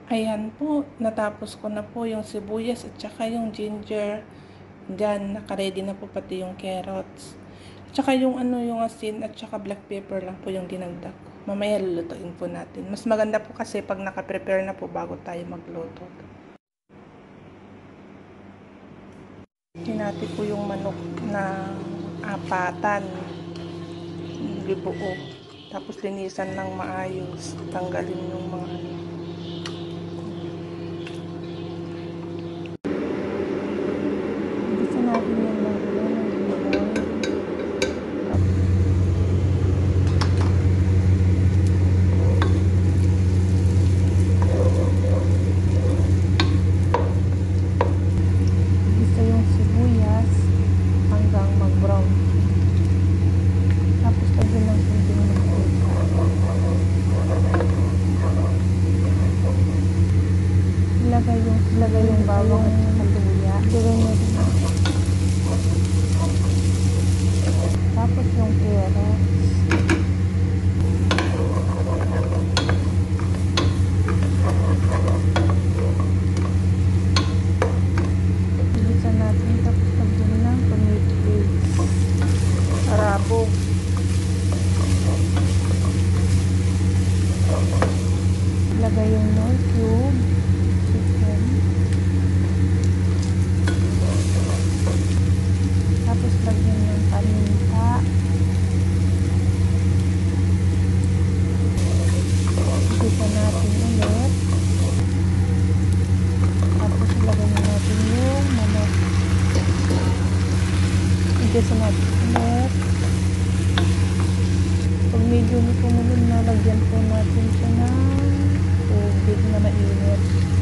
Ayan po, natapos ko na po yung sibuyas at saka yung ginger. Diyan, nakaredy na po pati yung carrots. At saka yung yung asin at saka black pepper lang po yung dinagdag ko. Mamaya lulutuin po natin. Mas maganda po kasi pag nakaprepare na po bago tayo magluto. Hinati po yung manok na apatan. Libuo. Tapos linisan ng maayos. Tanggalin yung mga Gusto natin yung magulo ng limon. Gusto yung sibuyas hanggang mag-brown. Tapos lagyan ng kunting mantika. Ilagay yung bawang at saka luya. Ilagay mo rin. Tapos yung carrots. Bilisan natin. Tapos lagyan ng tomato paste. Arabo. Ilagay yung nor cube. Chicken. Tapos lagyan ng paminta. Bilisan natin ulit. Tapos ilagay natin yung manok. Bilisan natin ulit. Pag medyo kumulo na, lagyan po natin siya ng tubig na mainit.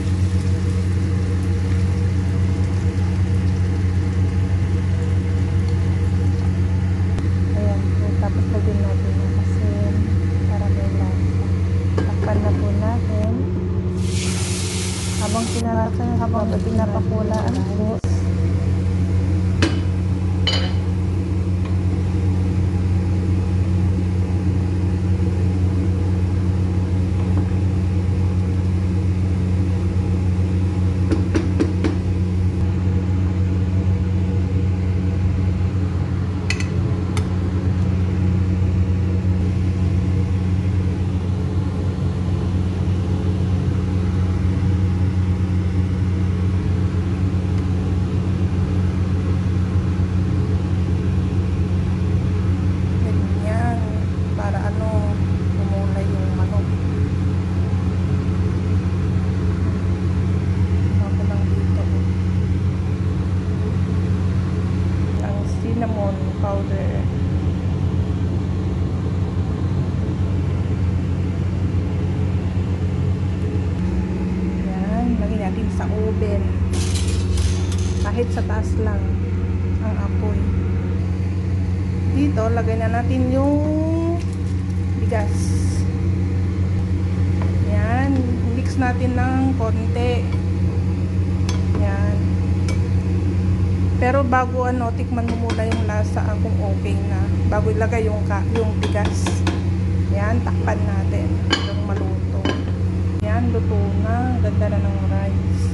Ayan po. Tapos lagyan natin yung asin para may lasa. Takpan na po natin. Habang pinapakulaan po. Cinnamon powder. Yan, lagyan natin sa oven. Kahit sa taas lang ang apoy. Dito, lagay na natin yung bigas. Yan, mix natin ng konti. Yan. Pero bago tikman mo muna yung lasa kung okay na. Bago ilagay yung bigas. Yan, takpan natin hanggang maluto. Yan, luto na. Ganda na ng rice.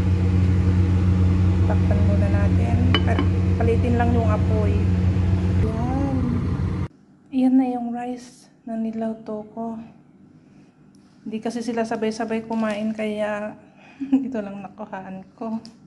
Takpan muna natin. Palitin lang yung apoy. Yan. Yan na yung rice na niluto ko. Hindi kasi sila sabay-sabay kumain kaya ito lang nakuhaan ko.